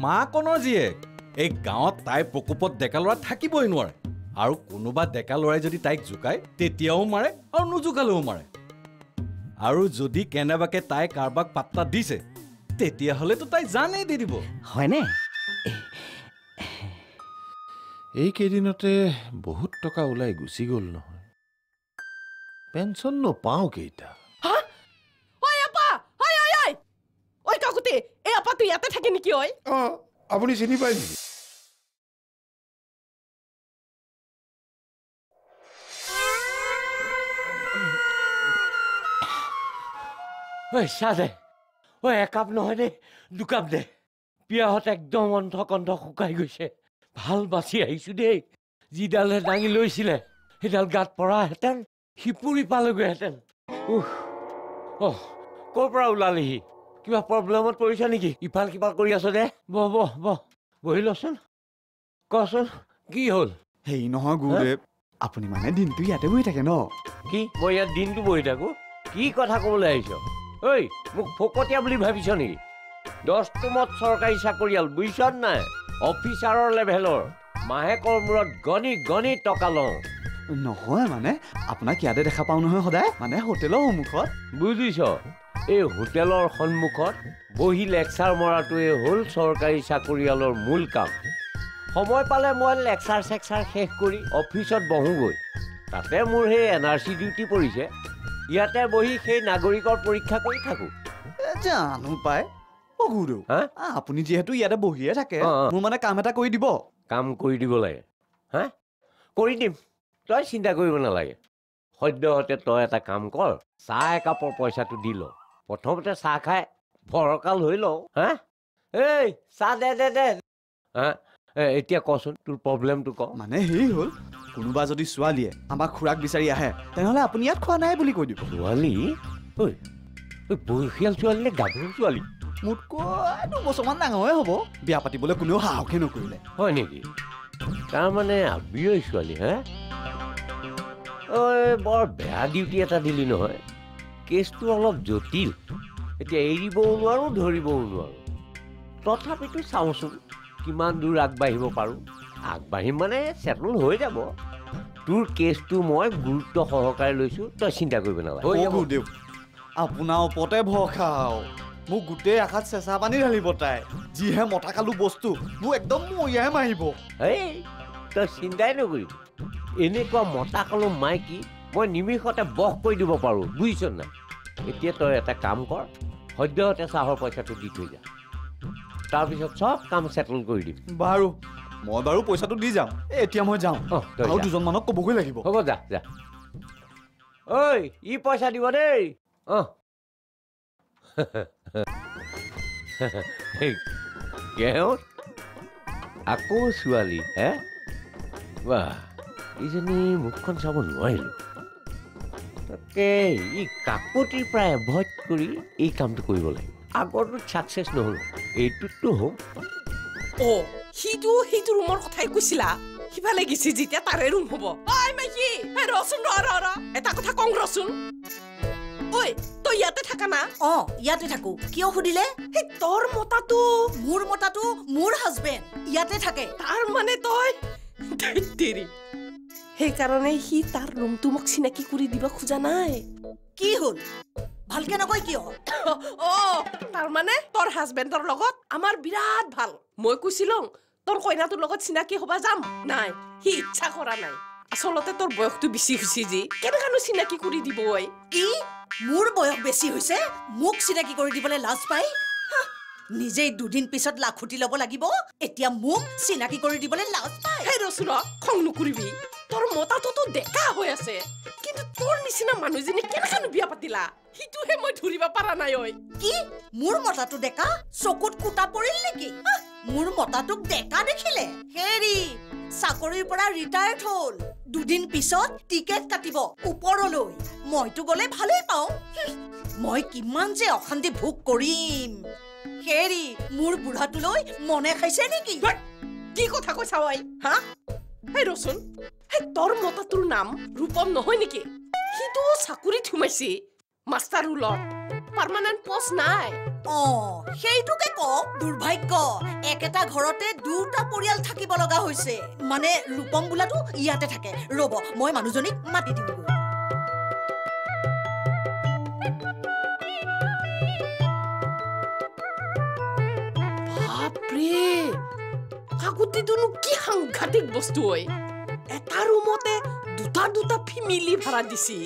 মাকনৰ জীয়েক এই গাঁৱত তাইৰ প্ৰকোপত ডেকা ল'ৰা থাকিবই নোৱাৰে আৰু কোনোবা ডেকা ল'ৰাই যদি তাইক জোকায় তেতিয়াও মাৰে আৰু নুজোকালেও মাৰে আৰু যদি কেনেবাকে তাই কাৰোবাক পাত্তা দিছে তেতিয়াহ'লেতো তাই জানেই দি দিব হয়নে এই কেইদিনতে বহুত টকা ওলাই গুচি গ'ল নহয় পেঞ্চন নাপাওঁ কেইটা ইয়াতে থাকে নেকি ঐ আপুনি চিনি পায় নেকি চাহ দে একাপ নহয় দে দুকাপ দে পিয়াহত একদম অন্ধ কণ্ঠ শুকাই গৈছে ভাল বাচি আহিছো দেই যিডালে দাঙি লৈছিলে সেইডাল গাত পৰাহেঁতেন সিপুৰি পালেগৈহেঁতেন ক'ৰ পৰা ওলালেহি কিবা প্ৰব্লেমত পৰিছা নেকি ইফাল সিফাল কৰি আছ দে বহি লচোন কচোন কি হ'ল হেই নহয় গুৰুদেৱ আপুনি মানে দিনটো ইয়াতে বহি থাকে ন কি মই ইয়াত দিনটো বহি থাকো কি কথা ক'বলৈ আহিছ ঐ মোক ফকতীয়া বুলি ভাবিছ নেকি 10টো মত চৰকাৰী চাকৰিয়াল বুজিছ নাই অফিচাৰৰ লেভেলৰ মাহেকৰ মূৰত গণি গণি টকা লওঁ নহয় মানে আপোনাক ইয়াতে দেখা পাওঁ নহয় সদায় মানে হোটেলৰ সন্মুখত বুজিছ এই হোটেলৰ সন্মুখত বহি লেকচাৰ মৰাটোৱে হ'ল চৰকাৰী চাকৰিয়ালৰ মূল কাম সময় পালে মই লেকচাৰ চেকচাৰ শেষ কৰি অফিচত বহোগৈ তাতে মোৰ সেই NRC ডিউটি পৰিছে ইয়াতে বহি সেই নাগৰিকৰ পৰীক্ষা কৰি থাকোঁ জানো পাই গুৰু আপুনি যিহেতু ইয়াতে বহিয়ে থাকে মোৰ মানে কাম এটা কৰি দিব কাম কৰি দিব লাগে কৰি দিম তই চিন্তা কৰিব নালাগে সদ্যহতে তই এটা কাম কৰ চাহ একাপৰ পইচাটো দি ল প্ৰথমতে চাহ খাই ভৰকাল হৈ লওঁ এই চাহ দে এতিয়া কচোন তোৰ প্ৰব্লেমটো ক মানে হেৰি হ'ল কোনোবা যদি ছোৱালীয়ে আমাক খুৰাক বিচাৰি আহে তেনেহ'লে আপুনি ইয়াত খোৱা নাই বুলি কৈ দিব ছোৱালী বয়সীয়াল ছোৱালী নে গাভৰু ছোৱালী মোতকৈ 2 বছৰমান ডাঙৰে হ'ব বিয়া পাতিবলৈ কোনেও সাহসে নকৰিলে হয় নেকি তাৰমানে আবিঐ ছোৱালী বৰ বেয়া ডিউটি এটা দিলি নহয় কেছটো অলপ জটিল এতিয়া এৰিবও নোৱাৰোঁ ধৰিবও নোৱাৰোঁ তথাপিতো চাওঁচোন কিমান দূৰ আগবাঢ়িব পাৰোঁ আগবাঢ়িম মানে চেটল হৈ যাব তোৰ কেছটো মই গুৰুত্ব সহকাৰে লৈছোঁ তই চিন্তা কৰিব নালাগে গুৰুদেৱ আপোনাৰ ওপৰতে ভৰসা মোক গোটেই আশাত চেঁচা পানী ঢালিব তাই যিহে মতাকালু বস্তু মোক একদম মৰিয়াহে মাৰিব এই তই চিন্তাই নকৰিবি এনেকুৱা মতাকালু মাইকী মই নিমিষতে বস কৰি দিব পাৰোঁ বুজিছ নাই এতিয়া তই এটা কাম কৰ সদ্যহতে চাহৰ পইচাটো দি থৈ যা তাৰপিছত চব কাম চেটল কৰি দিম বাৰু মই বাৰু পইচাটো দি যাম এতিয়া মই যাওঁ আৰু 2জনমানক ক'বগৈ লাগিব হ'ব যা ঐ ই পইচা দিব দেই আকৌ ছোৱালী বাহ ইজনী মুখখন চাব নোৱাৰিলোঁ তাকে ই কাকতিৰ পৰা এভইড কৰি এই কামটো কৰিব লাগিব আগৰটোত ছাকচেছ নহ'ল এইটোততো হ'ম সিটো ৰুমৰ কথাই কৈছিলা সিফালে গেছি যেতিয়া তাৰে ৰুম হ'ব মাইকী ৰচোন এটা কথা কওঁ ৰচোন ঐ তই ইয়াতে থাকা না ইয়াতে থাকো কিয় সুধিলে তোৰ মতাটো মোৰ হাজবেণ্ড ইয়াতে থাকে তাৰ মানে তই সেইকাৰণে সি তাৰ ৰুমটো মোক চিনাকি কৰি দিব খোজা নাই কি হ'ল ভালকে নকয় কিয় তাৰ মানে তোৰ হাজবেণ্ডৰ লগত আমাৰ বিৰাট ভাল মই কৈছিলো তোৰ কইনাটোৰ লগত চিনাকি হবা যাম নাই সি ইচ্ছা কৰা নাই আচলতে তোৰ বয়সটো বেছি হৈছে যি কেনেকানো চিনাকি কৰি দিব কি মোৰ বয়স বেছি হৈছে মোক চিনাকি কৰি দিবলৈ লাজ পাই নিজেই 2 দিন পিছত লাখুটি ল'ব লাগিব এতিয়া মোক চিনাকি কৰি দিবলৈ লাজ পাই ৰচোন খং নকৰিবি তোৰ মতাটোতো ডেকা হৈ আছে কিন্তু তোৰ নিচিনা মানুহজনী কেনেকানো বিয়া পাতিলা সিটোহে মই ধৰিব পৰা নাই কি মোৰ মতাটো ডেকা চকুত কুটা পৰিল নেকি মোৰ মতাটোক ডেকা দেখিলে হেৰি চাকৰিৰ পৰা ৰিটায়াৰ্ড হ'ল 2 দিন পিছত টিকেট কাটিব ওপৰলৈ মইতো গ'লে ভালেই পাওঁ মই কিমান যে অশান্তি ভোগ কৰিম হেৰি মোৰ বুঢ়াটোলৈ মনে খাইছে নেকি কি কথা কৈছা ৰচোন তোৰ মতাটোৰ নাম ৰূপম নহয় নেকি সিটো চাকৰিত সোমাইছে মাষ্টাৰ ৰুলত পাৰ্মানেণ্ট পোষ্ট নাই সেইটোকে কওক দুৰ্ভাগ্য একেটা ঘৰতে দুটা পৰিয়াল থাকিব লগা হৈছে মানে ৰূপম বোলাটো ইয়াতে থাকে ৰ'ব মই মানুহজনীক মাতি দিওঁ বাপৰে কাকুতিটোনো কি সাংঘাতিক বস্তু হয় এটা ৰুমতে দুটা ফেমিলি ভাড়া দিছি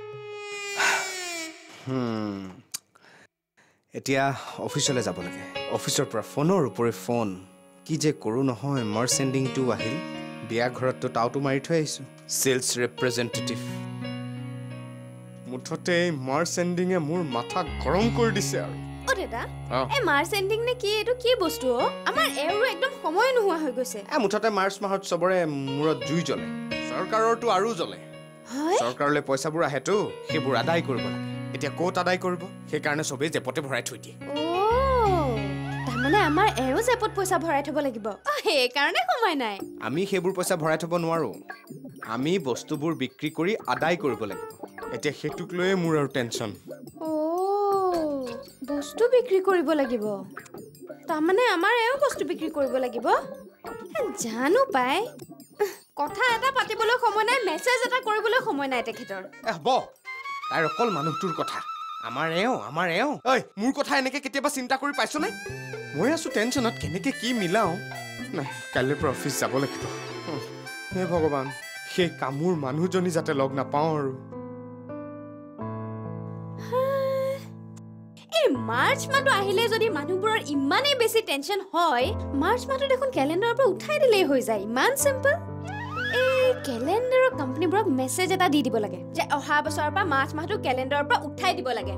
এতিয়া অফিচলৈ যাব লাগে অফিচৰ পৰা ফোনৰ ওপৰে ফোন কি যে কৰোঁ নহয় মাৰ্চেণ্ডিংটো আহিল বিয়া ঘৰততো টাউটো মাৰি থৈ আহিছোঁ চেলছ ৰিপ্ৰেজেণ্টেটিভ মুঠতে মাৰ্চেণ্ডিঙে মোৰ মাথা গৰম কৰি দিছে আৰু দাদা এই মাৰ্চেণ্ডিং নে কি এইটো কি বস্তু আমাৰ এৰো একদম সময় নোহোৱা হৈ গৈছে মুঠতে মাৰ্চ মাহত চবৰে মূৰত জুই জ্বলে চৰকাৰৰতো আৰু জ্বলে চৰকাৰলৈ পইচাবোৰ আহেতো সেইবোৰ আদায় কৰিব লাগে এতিয়া ক'ত আদায় কৰিব সেইকাৰণে চবেই জেপতে ভৰাই থৈ দিয়ে তাৰমানে আমাৰ এৰো জেপত পইচা ভৰাই থব লাগিব সেইকাৰণে সময় নাই আমি সেইবোৰ পইচা ভৰাই থব নোৱাৰো আমি বস্তুবোৰ বিক্ৰী কৰি আদায় কৰিব লাগিব এতিয়া সেইটোক লৈয়ে মোৰ আৰু টেনশ্যন বস্তু বিক্ৰী কৰিব লাগিব তাৰমানে আমাৰ এও বস্তু বিক্ৰী কৰিব লাগিব জানো পাই কথা এটা পাতিবলৈ সময় নাই মেছেজ এটা কৰিবলৈ সময় নাই তেখেতৰ তাইৰ অকল মানুহটোৰ কথা আমাৰ এওঁ ঐ মোৰ কথা এনেকে কেতিয়াবা চিন্তা কৰি পাইছনে মই আছো টেনশ্যনত কেনেকে কি মিলাও নাই কাইলৈৰ পৰা অফিচ যাব লাগিব হে ভগৱান সেই কামোৰ মানুহজনী যাতে লগ নাপাওঁ আৰু মাৰ্চ মাহটো আহিলে যদি মানুহবোৰৰ ইমানেই বেছি টেনশ্যন হয় মাৰ্চ মাহটো দেখোন কেলেণ্ডাৰৰ পৰা উঠাই দিলেই হৈ যায় ইমান চিম্পল এই কেলেণ্ডাৰৰ কোম্পানীবোৰক মেছেজ এটা দি দিব লাগে যে অহা বছৰৰ পৰা মাৰ্চ মাহটো কেলেণ্ডাৰৰ পৰা উঠাই দিব লাগে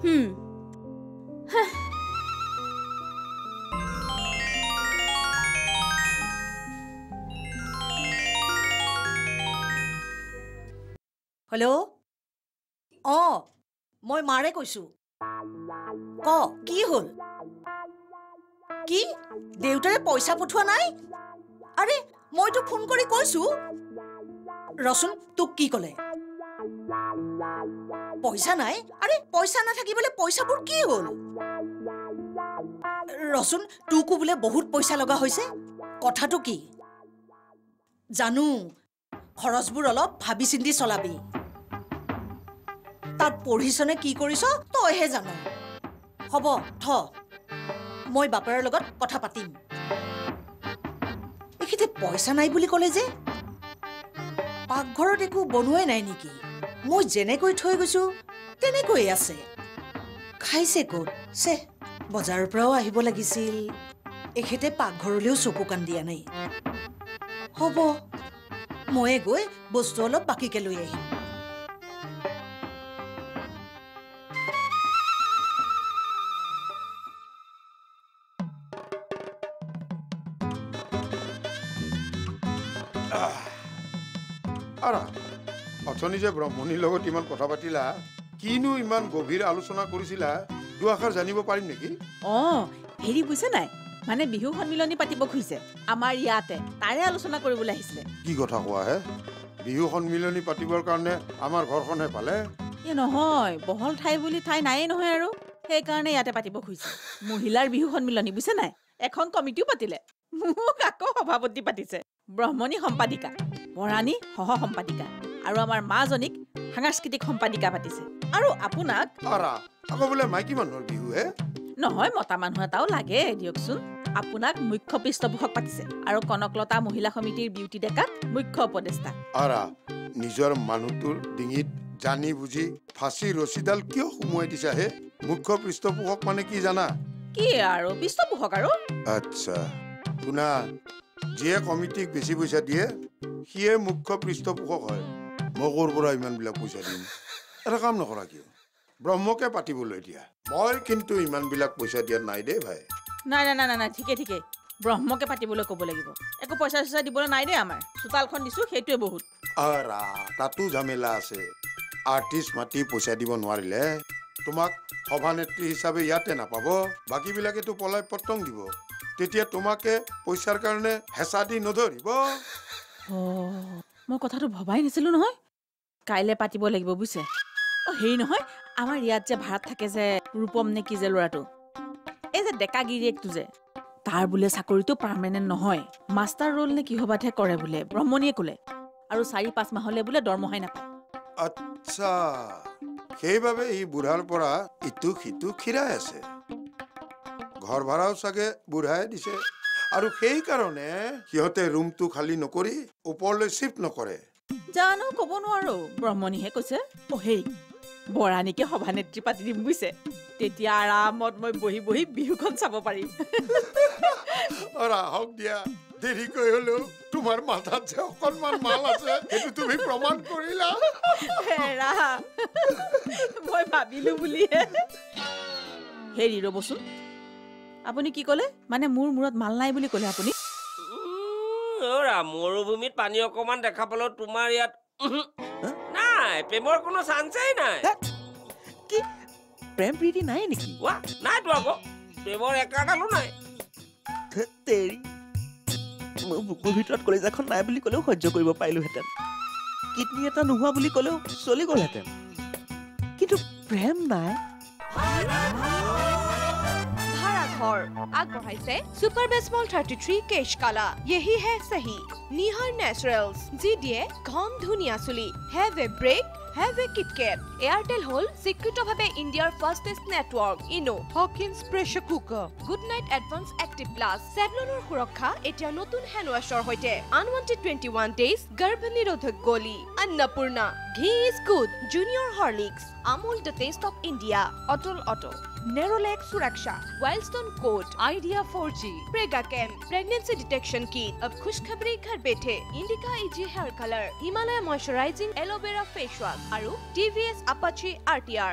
হেল্ল' মই মাৰে কৈছো কি হ'ল কি দেউতাৰে পইচা পঠোৱা নাই আৰে মইতো ফোন কৰি কৈছো ৰচোন তোক কি ক'লে পইচা নাই আৰে পইচা নাথাকিবলৈ পইচাবোৰ কি হ'ল ৰচোন তোকো বোলে বহুত পইচা লগা হৈছে কথাটো কি জানো খৰচবোৰ অলপ ভাবি চিন্তি চলাবি তাত পঢ়িছনে কি কৰিছ তইহে জানো হ'ব মই বাপেৰৰ লগত কথা পাতিম এখেতে পইচা নাই বুলি ক'লে যে পাকঘৰত একো বনোৱাই নাই নেকি মই যেনেকৈ থৈ গৈছো তেনেকৈ আছে খাইছে ক'ত চে বজাৰৰ পৰাও আহিব লাগিছিল এখেতে পাকঘৰলৈও চকু কাণ দিয়া নাই হ'ব ময়ে গৈ বস্তু অলপ বাকীকে লৈ আহিম অথনি যে ব্ৰহ্মণীৰ লগত ইমান কথা পাতিলা কিনো ইমান গভীৰ আলোচনা কৰিছিলা দুআষাৰ জানিব পাৰিম নেকি হেৰি বুজিছে নাই মানে বিহু সন্মিলনী পাতিব খুজিছে আমাৰ ইয়াতে তাৰে আলোচনা কৰিবলৈ আহিছিলে কি কথা কোৱা হে বিহু সন্মিলনী পাতিবৰ কাৰণে আমাৰ ঘৰখনহে পালে নহয় বহল ঠাই বুলি ঠাই নায়েই নহয় আৰু সেইকাৰণে ইয়াতে পাতিব খুজিছে মহিলাৰ বিহু সন্মিলনী বুজিছে নাই এখন কমিটিও পাতিলে মোক আকৌ সভাপতি পাতিছে ব্ৰহ্মণী সম্পাদিকা বৰাণী সহ সম্পাদিকা আৰু আমাৰ মাজনীক সাংস্কৃতিক সম্পাদিকা পাতিছে আৰু আপোনাক আকৌ বোলে মাইকী মানুহৰ বিহু হে নহয় মতা মানুহ এটাও লাগে দিয়কচোন আপোনাক মুখ্য পৃষ্ঠপোষক পাতিছে আৰু কনকলতা মহিলা সমিতিৰ বিউটি ডেকাক মুখ্য উপদেষ্টা নিজৰ মানুহটোৰ ডিঙিত জানি বুজি ফাঁচি ৰছীডাল কিয় সুমুৱাই দিছা হে মুখ্য পৃষ্ঠপোষক মানে কি জানা কি আৰু পৃষ্ঠপোষক আৰু আচ্ছা শুনা যিয়ে কমিটিক বেছি পইচা দিয়ে সিয়ে মুখ্য পৃষ্ঠপোষক হয় মই ক'ৰ পৰা ইমানবিলাক পইচা দিম এটা কাম নকৰা কিয় ব্ৰহ্মকে পাতিবলৈ দিয়া মই কিন্তু ইমানবিলাক পইচা দিয়া নাই দেই ভাই নাই ঠিকে ব্ৰহ্মকে পাতিবলৈ ক'ব লাগিব একো পইচা চইচা দিবলৈ নাই দেই আমাৰ চোতালখন দিছো সেইটোৱে বহুত তাতো ঝামেলা আছে আৰ্টিষ্ট মাতি পইচা দিব নোৱাৰিলে তোমাক সভানেত্ৰী হিচাপে ইয়াতে নাপাব বাকীবিলাকেতো পলাই পত্ৰং দিব তেতিয়া তোমাকে পইচাৰ কাৰণে হেঁচা দি নধৰিব মই কথাটো ভবাই নাছিলো নহয় কাইলৈ পাতিব লাগিব বুজিছে হেৰি নহয় আমাৰ ইয়াত যে ভাড়াত থাকে যে ৰূপম নে কি যে ল'ৰাটো এই যে ডেকা গিৰিয়েকটো যে তাৰ বোলে চাকৰিটো পাৰ্মানেণ্ট নহয় মাষ্টাৰ ৰোল নে কি হবাতহে কৰে বোলে ব্ৰহ্মণীয়ে ক'লে আৰু 4-5 মাহলে বোলে দৰমহাই নাপায় আচ্ছা সেইবাবে ই বুঢ়াৰ পৰা ইটো সিটো খিৰাই আছে ঘৰ ভাড়াও চাগে বুঢ়াই দিছে আৰু সেই কাৰণে সিহঁতে ৰুমটো খালী নকৰি ওপৰলৈ শিফ্ট নকৰে জানো ক'ব নোৱাৰো ব্ৰহ্মণীহে কৈছে হেৰি বৰাণীকে সভানেত্ৰী পাতি দিম বুজিছে তেতিয়া আৰামত মই বহি বহি বিহুখন চাব পাৰিম আহক দিয়া দেৰিকৈ হলেও তোমাৰ মাথাত যে অকণমান মাল আছে সেইটো তুমি প্ৰমাণ কৰিলা হেৰা মই ভাবিলো বুলিহে হেৰি ৰ'বচোন আপুনি কি ক'লে মানে মোৰ মূৰত মাল নাই বুলি ক'লে আপুনি মৰুভূমিত পানী অকমান দেখা পালো তোমাৰ ইয়াত নাই প্ৰেমৰ কোনো চান্সেই নাই কি প্ৰেম প্ৰীতি নাই নেকি নাইতো আকৌ প্ৰেমৰ একাডালো নাই তেৰি মোৰ বুকুৰ ভিতৰত কলিজাখন নাই বুলি ক'লেও সহ্য কৰিব পাৰিলোহেঁতেন কিডনী এটা নোহোৱা বুলি ক'লেও চলি গ'লহেঁতেন কিন্তু প্ৰেম নাই भाराघर আগবঢ়াইছে सुपर बेसबॉल 33 केश काला यही है सही निहार नेचुरल्स जी दिए घम धुनिया चुली have a break have a KitKat Airtel होल सिक्युरिटभावे इंडियार fastest network Eno Hawkins pressure cooker good night advance active plus सेभलনৰ সুৰক্ষা এতিয়া নতুন হ্যান্ড ওয়াশৰ হৈতে আনৱান্টেড 21 डेज গৰ্ভনিৰোধক গলি अन्नपूर्णा घी is good junior Horlicks Amul the taste of India Atul auto Nerolac सुरक्षा Wildstone code Idea 4G Prega कैम प्रेगनेंसी डिटेक्शन किट अब खुशखबरी घर बैठे Indica easy hair colour Himalaya moisturising aloe फेस face wash TVS Apache RTR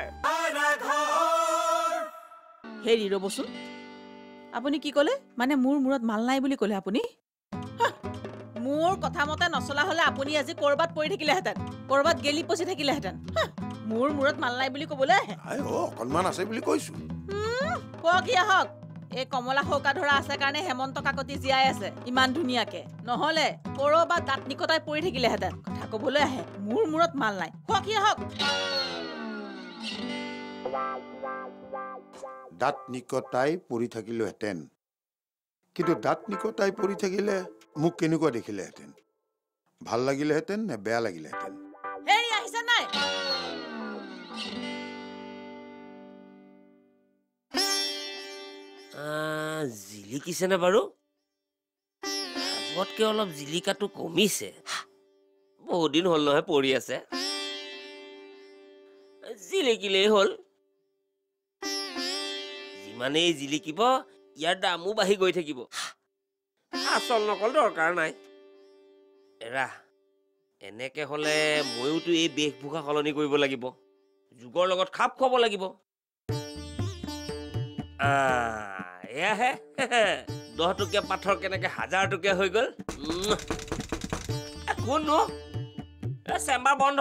হেৰি ৰ'বচোন আপুনি কি ক'লে মানে মোৰ মূৰত মাল নাই বুলি ক'লে আপুনি মোৰ কথা মতে নচলা হলে আপুনি আজি কৰবাত পৰি থাকিলেহেঁতেন কৰবাত গেলি পচি থাকিলেহেঁতেন মোৰ মূৰত মাল নাই বুলি ক'বলৈ আই অকণমান আছে বুলি কৈছো কওক আহক এই কমলা হৌকা ধৰা আছে কাৰণে হেমন্ত কাকতি জীয়াই আছে ইমান ধুনীয়াকে নহলে কৰবাত দাঁত নিকটাই পৰি থাকিলেহেঁতেন কথা ক'বলৈ আহে মোৰ মূৰত মাল নাই কওক আহক দাঁত নিকটাই পৰি থাকিলোহেঁতেন কিন্তু দাঁত নিকটাই পৰি থাকিলে মোক কেনেকুৱা দেখিলেহেঁতেন ভাল লাগিলেহেঁতেন নে বেয়া লাগিলেহেঁতেন হেৰি আহিছে নাই জিলিকিছেনে বাৰু আগতকে অলপ জিলিকাটো কমিছে বহুত দিন হ'ল নহয় পৰি আছে জিলিকিলেই হ'ল যিমানেই জিলিকিব ইয়াৰ দামো বাঢ়ি গৈ থাকিব আচল নকল দৰকাৰ নাই এৰা এনেকে হলে ময়োতো এই বেশভূষা সলনি কৰিব লাগিব যুগৰ লগত খাপ খুৱাব লাগিব এয়াহে 10 টকীয়া পাথৰ কেনেকে 1000 টকীয়া হৈ গ'ল কোননো চেম্বাৰ বন্ধ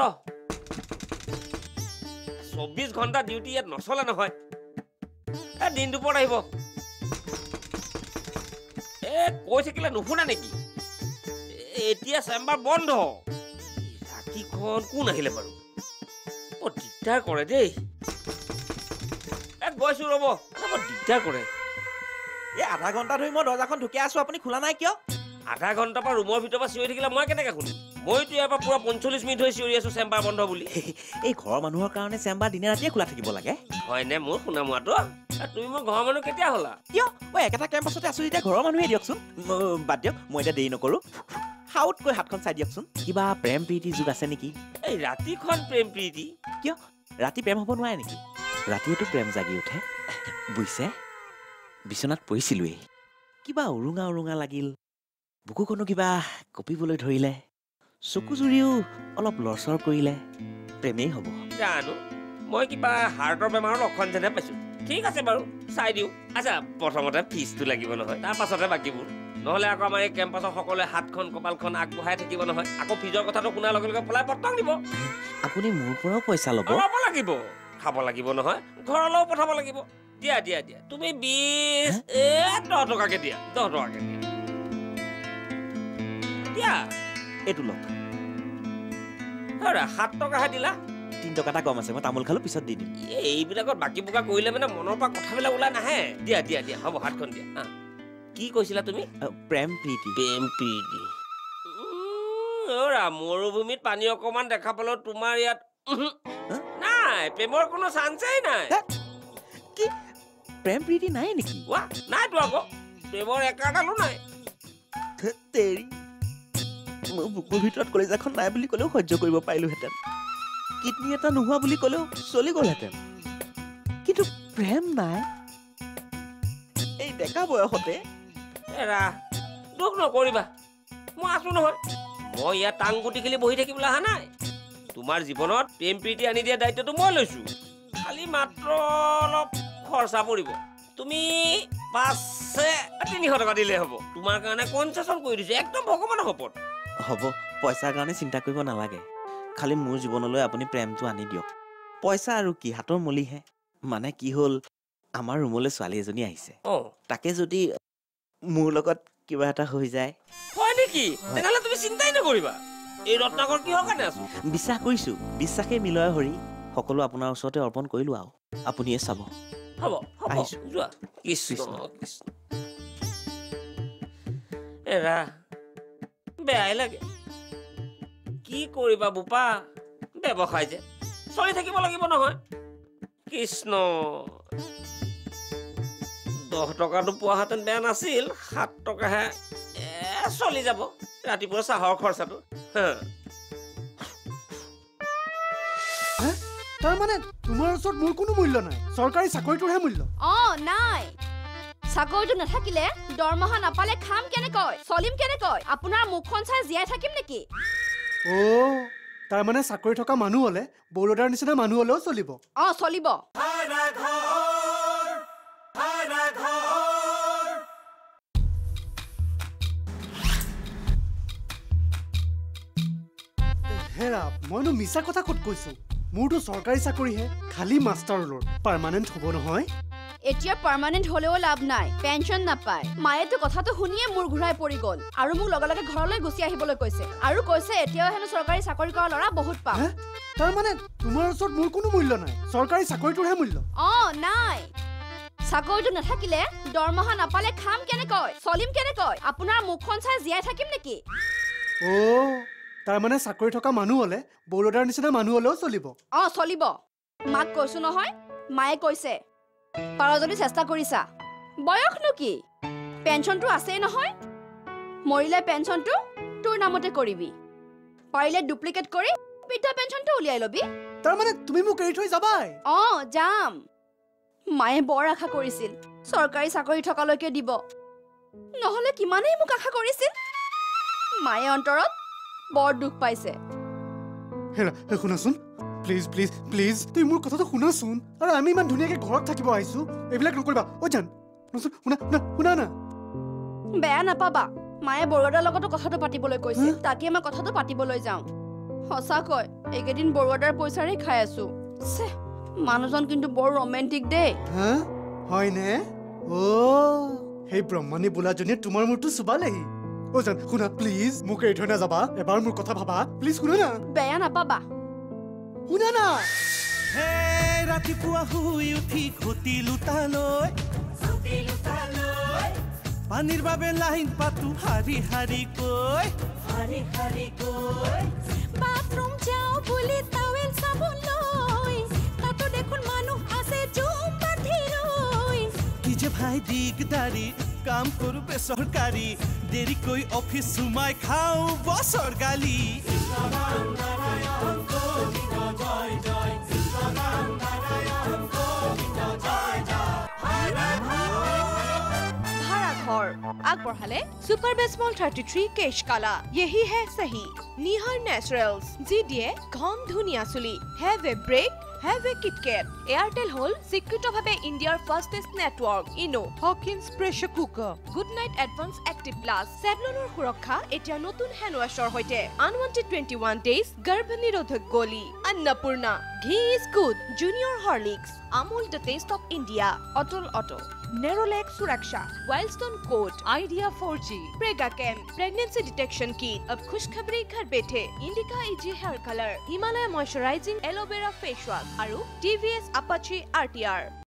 24 ঘণ্টা ডিউটি ইয়াত নচলে নহয় দিন দুপৰ আহিব কৈ থাকিলে নুশুনা নেকি এতিয়া চেম্বাৰ বন্ধ ৰাতিখন কোন আহিলে বাৰু বৰ দিগদাৰ কৰে দেই গৈছো ৰ'ব বৰ দিগদাৰ কৰে এই আধা ঘণ্টা ধৰি মই দৰ্জাখন ঢুকিয়াই আছো আপুনি খোলা নাই কিয় আধা ঘণ্টাৰ পৰা ৰুমৰ ভিতৰৰ পৰা চিঞৰি থাকিলে মই কেনেকে শুনিম মইতো ইয়াৰ পৰা পুৰা 45 মিনিট হৈ চিঞৰি আছো চেম্বাৰ বন্ধ বুলি এই ঘৰৰ মানুহৰ কাৰণে চেম্বাৰ দিনে ৰাতিয়ে খোলা থাকিব লাগে হয়নে মোৰ শুনা মোৱাটো তুমি মোৰ ঘৰৰ মানুহ কেতিয়া হ'লা কিয় মই একেটা কেম্পাছতে আছো যেতিয়া ঘৰৰ মানুহে দিয়কচোন বাদ দিয়ক মই এতিয়া দেৰি নকৰো হাউতকৈ হাতখন চাই দিয়কচোন কিবা প্ৰেম প্ৰীতি যুগ আছে নেকি এই ৰাতিখন প্ৰেম প্ৰীতি কিয় ৰাতি প্ৰেম হ'ব নোৱাৰে নেকি ৰাতিয়েতো প্ৰেম জাগি উঠে বুজিছে বিচনাত পৰিছিলোৱেই কিবা উৰুঙা উৰুঙা লাগিল বুকুখনো কিবা কঁপিবলৈ ধৰিলে চকু জুৰিও অলপ লৰচৰ কৰিলে প্ৰেমেই হ'ব জানো মই কিবা হাৰ্টৰ বেমাৰৰ লক্ষণ যেনে পাইছো ঠিক আছে বাৰু চাই দিওঁ আচ্ছা প্ৰথমতে ফিজটো লাগিব নহয় তাৰ পাছতে বাকীবোৰ নহ'লে আকৌ আমাৰ এই কেম্পাছৰ সকলোৱে হাতখন কপালখন আগবঢ়াই থাকিব নহয় আকৌ ফিজৰ কথাটো শুনাৰ লগে লগে পলাই পটক দিব আপুনি মোৰ পৰাও পইচা ল'ব ল'ব লাগিব খাব লাগিব নহয় ঘৰলৈও পঠাব লাগিব দিয়া দিয়া দিয়া তুমি 10 টকাকে দিয়া 10 টকাকে দিয়া দিয়া এইটো লওক 7 টকাহে দিলা 3 টকা এটা কম আছে মই তামোল খালো পিছত দি দিম এইবিলাকত বাকী বোকা কৰিলে মানে মনৰ পৰা কথাবিলাক ওলাই নাহে দিয়া দিয়া দিয়া হ'ব হাতখন দিয়া কি কৈছিলা তুমি প্ৰেম প্ৰীতি মৰুভূমিত পানী অকমান দেখা পালো তোমাৰ ইয়াত নাই প্ৰেমৰ কোনো চান্সেই নাই কি প্ৰেম প্ৰীতি নাই নেকি নাইতো আকৌ প্ৰেমৰ একাডালো নাই তেৰি মোৰ বুকুৰ ভিতৰত কলিজাখন নাই বুলি ক'লেও সহ্য কৰিব পাৰিলোহেঁতেন কিডনী এটা নোহোৱা বুলি ক'লেও চলি গ'লহেঁতেন কিন্তু প্ৰেম নাই এই ডেকা বয়সতে এৰা দুখ নকৰিবা মই আছো নহয় মই ইয়াত টাংগুটি খেলি বহি থাকিবলৈ অহা নাই তোমাৰ জীৱনত প্ৰেম প্ৰীতি আনি দিয়া দায়িত্বটো মই লৈছো খালি মাত্ৰ অলপ খৰচা পৰিব তুমি 500-300 টকা দিলে হ'ব তোমাৰ কাৰণে কনচেছন কৰি দিছো একদম ভগৱানৰ ওপৰত হ'ব পইচাৰ কাৰণে চিন্তা কৰিব নালাগে খালি মোৰ জীৱনলৈ আপুনি প্ৰেমটো আনি দিয়ক পইচা আৰু কি হাতৰ মলিহে মানে কি হ'ল আমাৰ ৰুমলৈ ছোৱালী এজনী আহিছে তাকে যদি মোৰ লগত কিবা এটা হৈ যায় হয় নেকি তেনেহ'লে তুমি চিন্তাই নকৰিবা এই ৰত্নাকৰ কিহৰ কাৰণে আছো বিশ্বাস কৰিছো বিশ্বাসে মিলয় হৰি সকলো আপোনাৰ ওচৰতে অৰ্পণ কৰিলো আৰু আপুনিয়ে চাব হ'ব আহিছো যোৱা কৃষ্ণ এৰা বেয়াই লাগে কি কৰিবা বোপা ব্যৱসায় যে চলি থাকিব লাগিব নহয় কৃষ্ণ 10 টকাটো পোৱাহেঁতেন বেয়া নাছিল 7 টকাহে চলি যাব ৰাতিপুৱা চাহৰ খৰচাটো তাৰমানে তোমাৰ ওচৰত মোৰ কোনো মূল্য নাই চৰকাৰী চাকৰিটোৰহে মূল্য নাই চাকৰিটো নাথাকিলে দৰমহা নাপালে খাম কেনেকৈ চলিম কেনেকৈ আপোনাৰ মুখখন চাই জীয়াই থাকিম নেকি তাৰমানে চাকৰি থকা মানুহ হলে বৰোদাৰ নিচিনা মানুহ হলেও চলিব চলিব হেৰা মইনো মিছা কথা ক'ত কৈছো মোৰতো চৰকাৰী চাকৰিহে খালি মাষ্টাৰ ৰোল পাৰ্মানেণ্ট হ'ব নহয় এতিয়া পাৰ্মানেণ্ট হলেও লাভ নাই পেঞ্চন নাপায় মায়েতো কথাটো শুনিয়ে মোৰ ঘূৰাই পৰি গ'ল আৰু মোক লগে লগে ঘৰলৈ গুচি আহিবলৈ কৈছে আৰু কৈছে এতিয়াও হেনো চৰকাৰী চাকৰি কৰা ল'ৰা বহুত পাম তাৰমানে তোমাৰ ওচৰত মোৰ কোনো মূল্য নাই চৰকাৰী চাকৰিটোৰহে মূল্য নাই চাকৰিটো নাথাকিলে দৰমহা নাপালে খাম কেনেকৈ চলিম কেনেকৈ আপোনাৰ মুখখন চাই জীয়াই থাকিম নেকি তাৰমানে চাকৰি থকা মানুহ হলে বৰোদাৰ নিচিনা মানুহ হলেও চলিব চলিব মাক কৈছো নহয় মায়ে কৈছে পাৰ যদি চেষ্টা কৰিছা বয়সনো কি পেঞ্চনটো আছেই নহয় মৰিলে পেঞ্চনটো তোৰ নামতে কৰিবি পাৰিলে ডুপ্লিকেট কৰি বৃদ্ধা পেঞ্চনটো উলিয়াই লবি তাৰমানে তুমি মোক এৰি থৈ যাবাই যাম মায়ে বৰ আশা কৰিছিল চৰকাৰী চাকৰি থকালৈকে দিব নহলে কিমানেই মোক আশা কৰিছিল মায়ে অন্তৰত বৰ দুখ পাইছে হেৰা শুনাচোন প্লিজ প্লিজ প্লিজ তুমি মোৰ কথাটো শুনাচোন আৰু আমি ইমান ধুনীয়াকে ঘৰত থাকিব আহিছো এইবিলাক নকৰিবা জান শুনা না বেয়া নাপাবা মায়ে বৰুৱাদাৰ লগতো কথাটো পাতিবলৈ কৈছে তাকে মই কথাটো পাতিবলৈ যাওঁ সঁচাকৈ এইকেইদিন বৰুৱাদাৰ পইচাৰে খাই আছো মানুহজন কিন্তু বৰ ৰোমেণ্টিক দেই হয়নে সেই ব্ৰহ্মণী বোলাজনীয়ে তোমাৰ মূৰটো চুবালেহি জান শুনা প্লিজ মোক এৰি থৈ নাযাবা এবাৰ মোৰ কথা ভাবা প্লিজ শুনা না বেয়া নাপাবা শুনা না ৰাতিপুৱা শুই উঠি ঘটি লুটালৈ পানীৰ বাবে লাইন পাতো হাৰি হাৰি কৈ বাথৰুম যাওঁ বুলি টাৱেল চাবোন লৈ তাতো দেখোন মানুহ আছে জুম বান্ধি ৰৈ কি যে ভাই দিগদাৰি কাম কৰো বেচৰকাৰী দেৰিকৈ অফিচ সোমাই খাওঁ বছৰ গালি भाराघर আগবঢ়ালে सुपर बेसमॉल 33 केश काला यही है सही निहार नेचुरल्स जी दिए घम धुनिया चुली have a break have a KitKat Airtel होल सिक्युरिटভাৱে ইণ্ডিয়াৰ fastest network Eno Hawkins pressure cooker good night advance active plus সেভলনৰ সুৰক্ষা এতিয়া নতুন হ্যান্ড ওয়াশৰ হৈতে আনৱান্টেড 21 ডেজ গৰ্ভ নিৰোধক গলি अन्नपूर्णा ঘি is good junior Horlicks Amul the taste of India. Atul Auto. Nerolac Suraksha. Wildstone Coat. Idea 4G. Prega Cam. Pregnancy Detection Kit. अब खुशखबरी घर बैठे. Indica EG Hair Color. Himalaya Moisturizing Aloe Vera Face Wash. Aru TVS Apache RTR.